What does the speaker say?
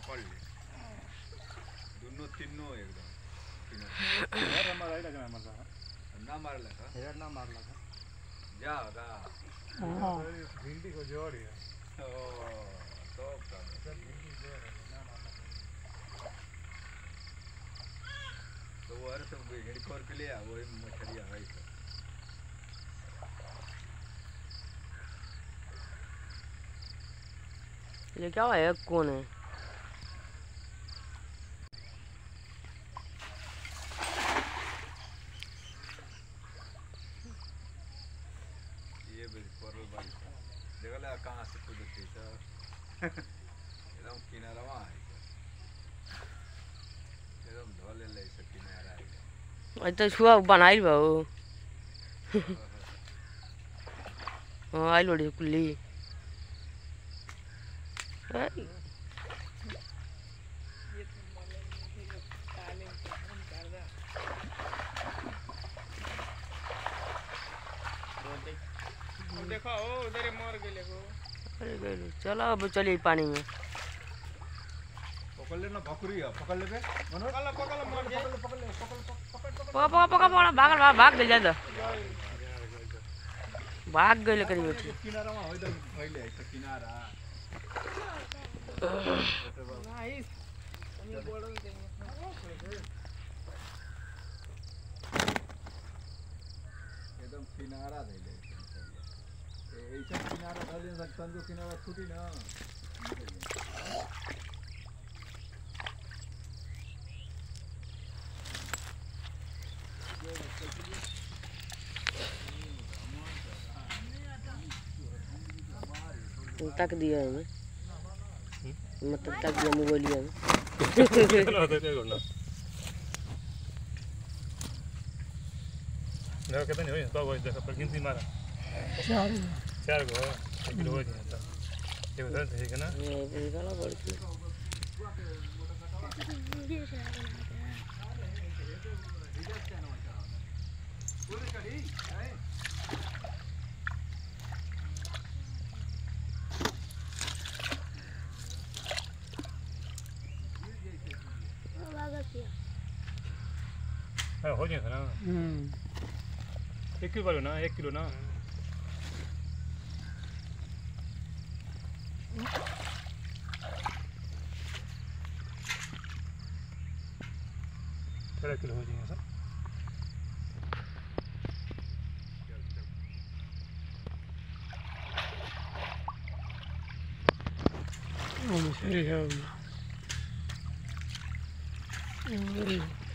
पकड़ ले दोनों तीनों एकदम यार हमारा ही लगना मजा ना मार लगा यार ना मार लगा जागा हां भिंडी को जोड़ है ओ तो भिंडी जोड़ है ना मार लगा तो वो हर सब हेडकोर के लिए वो मछलियां है सब ये क्या है कौन है ये भी कोरल बाई देखला कहां से कूदती है एकदम किनारा वहां है एकदम ढोले ले से किनारा है आज तो सुबह बनाई बा हां आई लोड़ी कुल्ली देखो उधर मर गए को अरे गए चलो अब चलिए पानी में पकड़ लेना भकुरी है पकड़ ले बे मनो पकड़ मर गए पकड़ भाग गए ज्यादा भाग गए करीब किनारा में होइदा भइले है किनारा नाइस हम बोलल देंगे एकदम किनारा धइले ऐसा किनारा धइले सकतन जो किनारा छूटी ना तक दिया है मतलब तक दिया मोबाइल में देखो कितने हो तो वो देखो पर गिनती मारा चार गो किलो हो जाता ये बता है कि ना ये निकाला पड़ती हां हो जाता ना 1 किलो ना 1 किलो ना किलो हो जाएगा सर सही है